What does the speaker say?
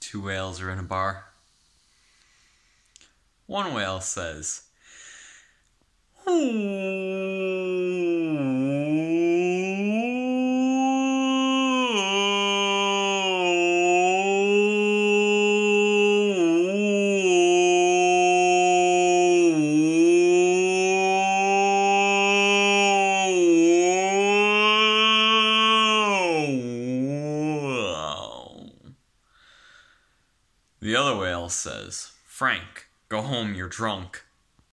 two whales are in a bar. One whale says, the other whale says, Frank, go home, you're drunk.